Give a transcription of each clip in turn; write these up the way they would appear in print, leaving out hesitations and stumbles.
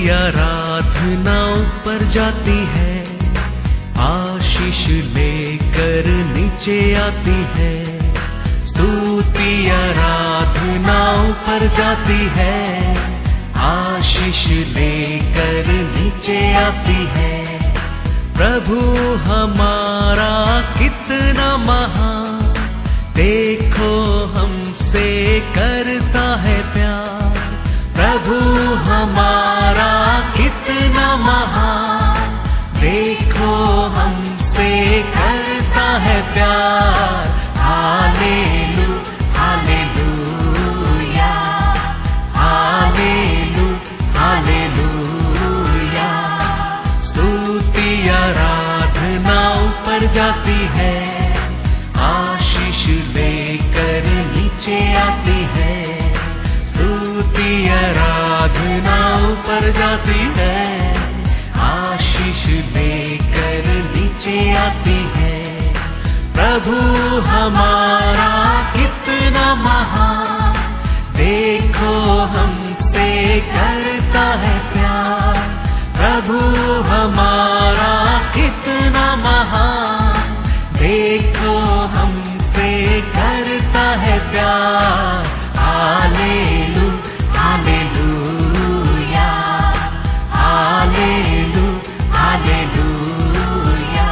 आराधना ऊपर जाती है, आशीष लेकर नीचे आती है। स्तुति आराधना ऊपर जाती है, आशीष लेकर नीचे आती है। प्रभु हमारा कितना महान, देखो हमसे करता है प्यार। प्रभु हमारा कितना महान, देखो हमसे करता है प्यार। हालेलू हालेलूया, हालेलू हालेलूया। स्तुति आराधना ऊपर जाती है, आशीष लेकर नीचे आती है। स्तुति आराधना ऊपर जाती है, आशीष लेकर नीचे आती है। प्रभु हमारा कितना महान, देखो हमसे करता है प्यार। प्रभु हमारा कितना महान, देखो हमसे करता है प्यार। हालेलू हालेलूया, हालेलू हालेलूया।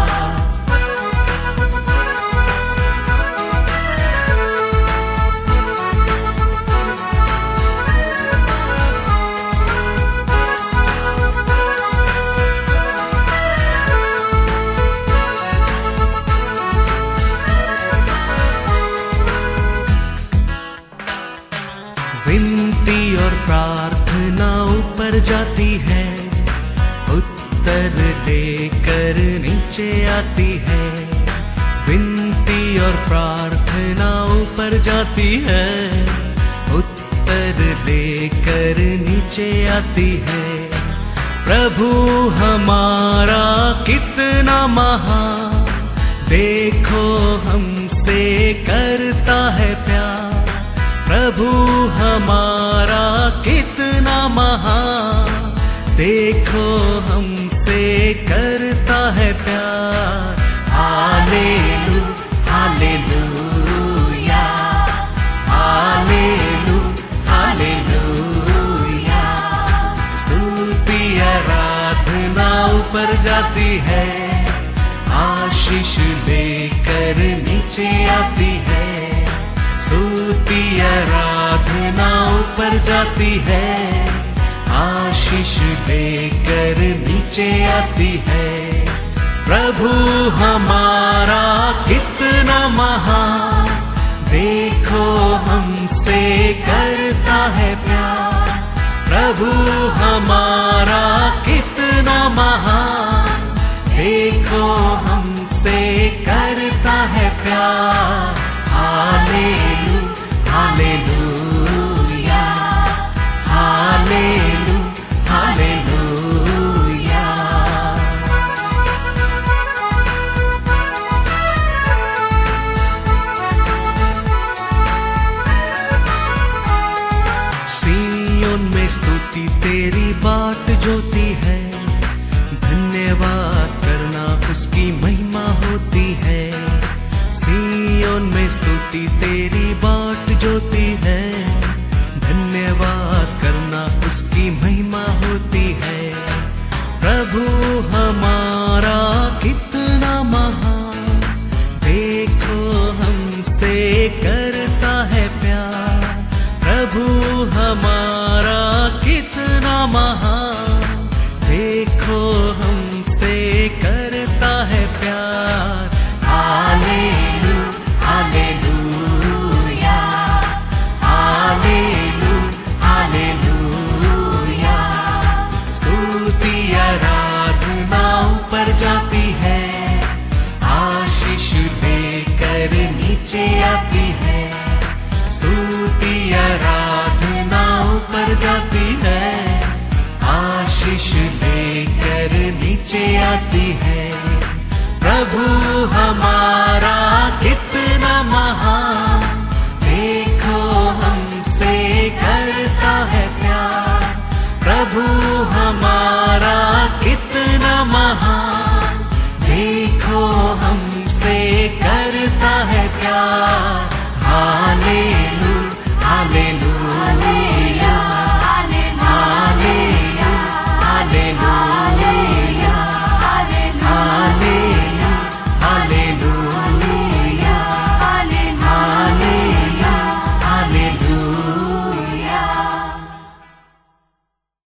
विनती और प्रार्थना ऊपर जाती है, उत्तर लेकर नीचे आती है। विनती और प्रार्थना ऊपर जाती है, उत्तर लेकर नीचे आती है। प्रभु हमारा कितना महान, देखो हमसे करता है प्यार। प्रभु हमारा कितना महान, देखो हमसे करता है प्यार। हालेलू हालेलूया, हालेलू हालेलूया। स्तुति आराधना ऊपर जाती है, आशीष लेकर नीचे आती है। स्तुति आराधना ऊपर जाती है, आशीष लेकर नीचे आती है। प्रभु हमारा कितना महान, देखो हमसे करता है प्यार। प्रभु हमारा कितना महान, देखो हमसे करता है प्यार। हालेलू हालेलूया, हालेलू हालेलूया। सिय्योन में स्तुति तेरी बाट जोती है, धन्यवाद करना उसकी महिमा होती है। सिय्योन में स्तुति तेरी बाट जोती है, धन्यवाद करना उसकी महिमा होती है। प्रभु हमारा कितना महान, देखो हमसे करता है प्यार। प्रभु हमारा कितना महान, देखो हमसे करता है प्यार। हालेलू हालेलूया, हालेलू हालेलूया। स्तुति आराधना ऊपर जाती है, आशीष लेकर नीचे आती है। स्तुति आराधना ऊपर जाती है, आशीष लेकर नीचे आती है। प्रभु हमारा कितना महान, देखो हमसे करता है प्यार। प्रभु महान, देखो हमसे करता है प्यार। हालेलुया।